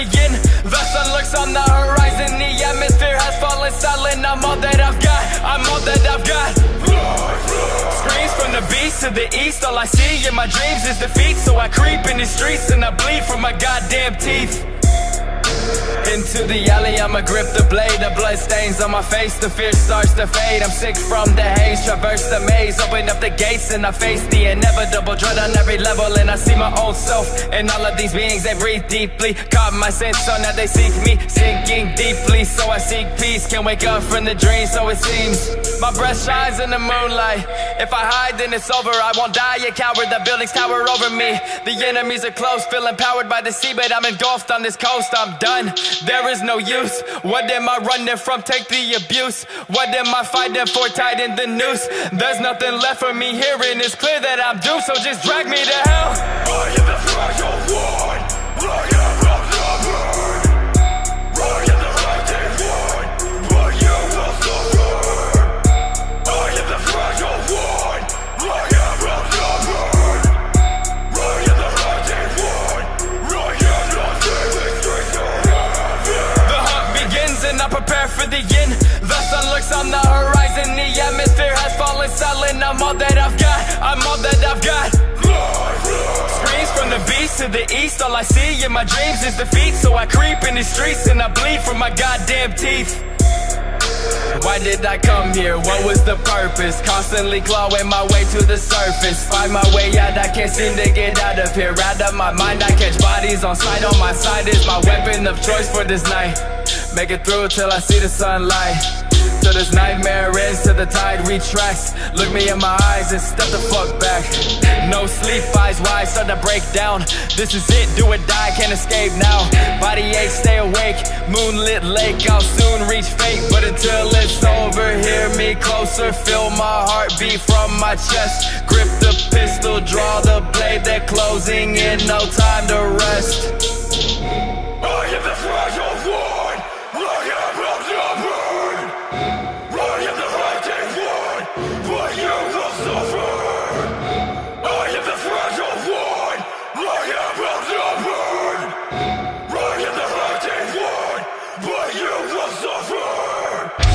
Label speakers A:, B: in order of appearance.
A: begin. The sun lurks on the horizon, the atmosphere has fallen silent. I'm all that I've got, I'm all that I've got. Screams from the beast to the east, all I see in my dreams is defeat. So I creep in the streets and I bleed from my goddamn teeth. Into the alley, I'ma grip the blade. The blood stains on my face, the fear starts to fade. I'm sick from the haze, traverse the maze, open up the gates and I face the inevitable. Dread on every level and I see my own self. And all of these beings, they breathe deeply. Caught my sense, so now they seek me, sinking deeply. So I seek peace, can't wake up from the dream, so it seems. My breath shines in the moonlight. If I hide, then it's over, I won't die a coward. The buildings tower over me, the enemies are close. Feel empowered by the sea, but I'm engulfed on this coast. I'm done, there is no use. What am I running from? Take the abuse. What am I fighting for? Tied in the noose. There's nothing left for me here, and it's clear that I'm doomed. So just drag me to hell.
B: I am the fragile one. I am the stubborn. I am the fighting one, but you will suffer. I am the fragile one. I am the stubborn. I am the fighting one. I am the saving strength of heaven.
A: The hunt begins and I prepare for the end. The sun lurks on the horizon, the atmosphere has fallen silent. I'm all that I've got, I'm all that I've got. Screams from the beast to the east, all I see in my dreams is defeat. So I creep in the streets and I bleed from my goddamn teeth. Why did I come here? What was the purpose? Constantly clawing my way to the surface. Find my way out, I can't seem to get out of here. Out of my mind, I catch bodies on sight. On my side is my weapon of choice for this night. Make it through till I see the sunlight. Till this nightmare ends, till the tide retracts. Look me in my eyes and step the fuck back. No sleep, eyes wide, start to break down. This is it, do or die, can't escape now. Body ache, stay awake, moonlit lake. I'll soon reach fate, but until it's over, hear me closer. Feel my heartbeat from my chest. Grip the pistol, draw the blade. They're closing in, no time to rest.
B: I am the fragile one. I am the stubborn. I am the fighting one, but you will suffer. I am the fragile one. I am the stubborn. I am the fighting one, but you will suffer.